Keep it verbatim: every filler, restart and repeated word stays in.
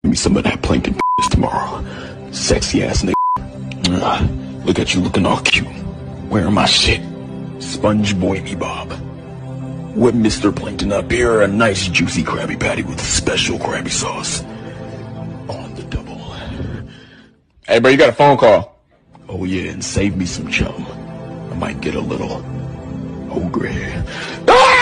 me some of that plankton tomorrow. Sexy ass nigga. Uh, look at you looking all cute. Wearing my shit. Sponge boy me bob. With Mister Plankton up here, a nice juicy Krabby Patty with special Krabby sauce. On the double. Hey bro, you got a phone call. Oh yeah, and save me some chum. I might get a little ogre. Ah!